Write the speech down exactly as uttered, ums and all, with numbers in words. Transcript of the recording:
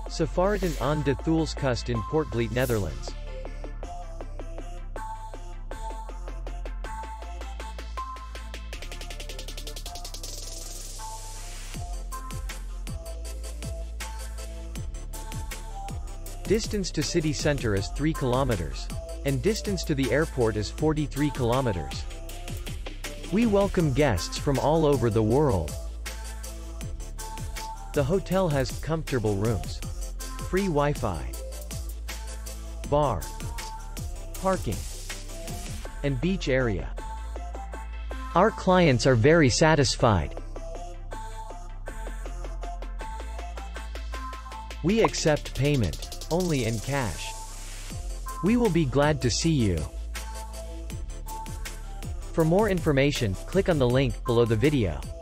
Safaritent aan de Thoolse kust in Poortvliet, Netherlands. Distance to city center is three kilometers. And distance to the airport is forty-three kilometers. We welcome guests from all over the world. The hotel has comfortable rooms, free Wi-Fi, bar, parking, and beach area. Our clients are very satisfied. We accept payment only in cash. We will be glad to see you. For more information, click on the link below the video.